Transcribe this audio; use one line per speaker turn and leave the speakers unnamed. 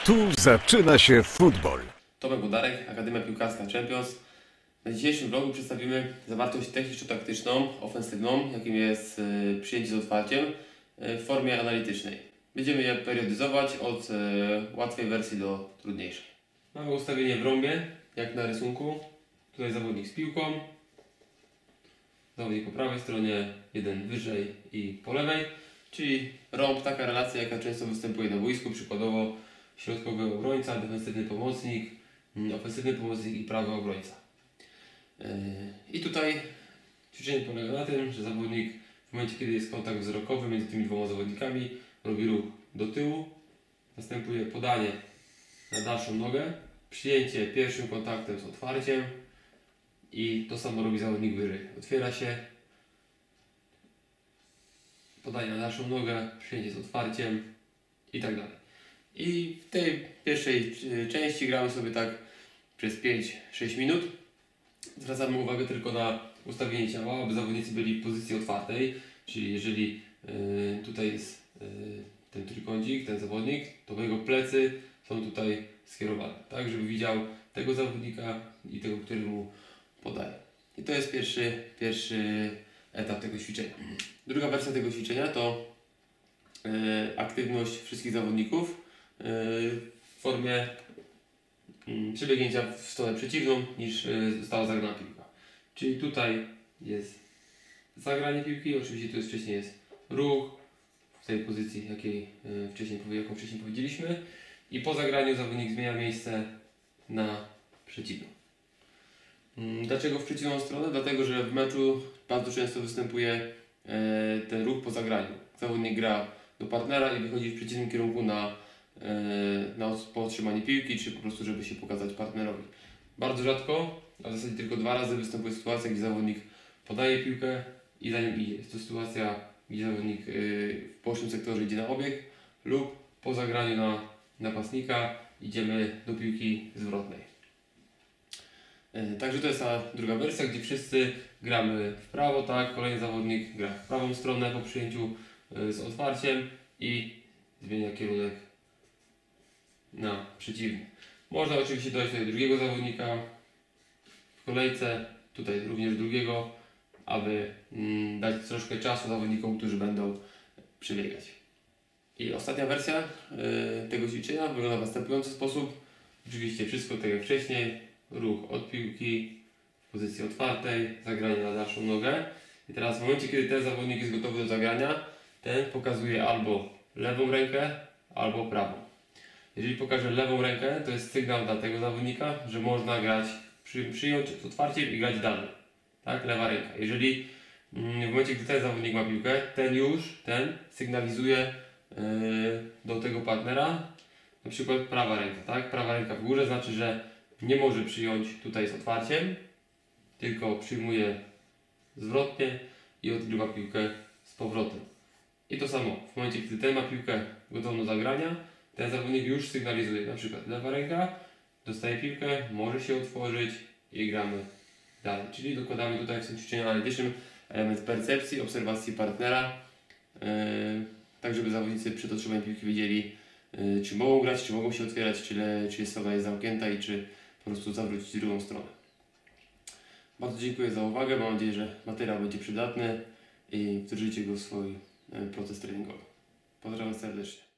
Tu zaczyna się futbol.
Tomek Włodarek, Akademia Piłkarska Champions. Na dzisiejszym vlogu przedstawimy zawartość techniczno-taktyczną, ofensywną, jakim jest przyjęcie z otwarciem w formie analitycznej. Będziemy je periodyzować od łatwej wersji do trudniejszej. Mamy ustawienie w rąbie, jak na rysunku. Tutaj zawodnik z piłką. Zawodnik po prawej stronie, jeden wyżej i po lewej. Czyli rąb, taka relacja, jaka często występuje na boisku, przykładowo środkowy obrońca, defensywny pomocnik, ofensywny pomocnik i prawy obrońca. I tutaj ćwiczenie polega na tym, że zawodnik w momencie, kiedy jest kontakt wzrokowy między tymi dwoma zawodnikami, robi ruch do tyłu, następuje podanie na dalszą nogę, przyjęcie pierwszym kontaktem z otwarciem i to samo robi zawodnik wyżej. Otwiera się, podanie na dalszą nogę, przyjęcie z otwarciem i tak dalej. I w tej pierwszej części gramy sobie tak przez 5-6 minut. Zwracamy uwagę tylko na ustawienie ciała, aby zawodnicy byli w pozycji otwartej, czyli jeżeli tutaj jest ten trójkącik, ten zawodnik, to jego plecy są tutaj skierowane, tak, żeby widział tego zawodnika i tego, który mu podaje. I to jest pierwszy etap tego ćwiczenia. Druga wersja tego ćwiczenia to aktywność wszystkich zawodników w formie przebiegnięcia w stronę przeciwną niż została zagrana piłka. Czyli tutaj jest zagranie piłki, oczywiście tu wcześniej jest ruch w tej pozycji, jaką wcześniej powiedzieliśmy, i po zagraniu zawodnik zmienia miejsce na przeciwną. Dlaczego w przeciwną stronę? Dlatego, że w meczu bardzo często występuje ten ruch po zagraniu. Zawodnik gra do partnera i wychodzi w przeciwnym kierunku po otrzymanie piłki, czy po prostu żeby się pokazać partnerowi. Bardzo rzadko, a w zasadzie tylko 2 razy występuje sytuacja, gdzie zawodnik podaje piłkę i za nim idzie. Jest to sytuacja, gdzie zawodnik w bocznym sektorze idzie na obieg lub po zagraniu na napastnika idziemy do piłki zwrotnej. Także to jest ta druga wersja, gdzie wszyscy gramy w prawo, tak? Kolejny zawodnik gra w prawą stronę po przyjęciu z otwarciem i zmienia kierunek na przeciwny. Można oczywiście dojść do drugiego zawodnika w kolejce, tutaj również drugiego, aby dać troszkę czasu zawodnikom, którzy będą przebiegać. I ostatnia wersja tego ćwiczenia wygląda w następujący sposób. Oczywiście wszystko tak jak wcześniej, ruch od piłki w pozycji otwartej, zagranie na dalszą nogę. I teraz w momencie, kiedy ten zawodnik jest gotowy do zagrania, ten pokazuje albo lewą rękę, albo prawą. Jeżeli pokaże lewą rękę, to jest sygnał dla tego zawodnika, że można grać, przyjąć z otwarciem i grać dalej. Tak, lewa ręka. Jeżeli w momencie, gdy ten zawodnik ma piłkę, ten sygnalizuje do tego partnera, na przykład prawa ręka. Tak? Prawa ręka w górze znaczy, że nie może przyjąć tutaj z otwarciem, tylko przyjmuje zwrotnie i odgrywa piłkę z powrotem. I to samo, w momencie, gdy ten ma piłkę gotową do zagrania, ten zawodnik już sygnalizuje, na przykład lewa ręka, dostaje piłkę, może się otworzyć i gramy dalej. Czyli dokładamy tutaj w tym ćwiczeniu analitycznym element percepcji, obserwacji partnera, tak żeby zawodnicy przed otrzymaniem piłki wiedzieli, czy mogą grać, czy mogą się otwierać, czy strona jest zamknięta i czy po prostu zawrócić w drugą stronę. Bardzo dziękuję za uwagę, mam nadzieję, że materiał będzie przydatny i wdrożycie go w swój proces treningowy. Pozdrawiam serdecznie.